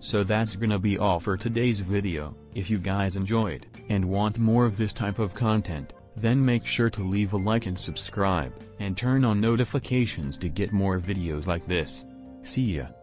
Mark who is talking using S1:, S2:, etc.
S1: So that's gonna be all for today's video. If you guys enjoyed, and want more of this type of content, then make sure to leave a like and subscribe, and turn on notifications to get more videos like this. See ya.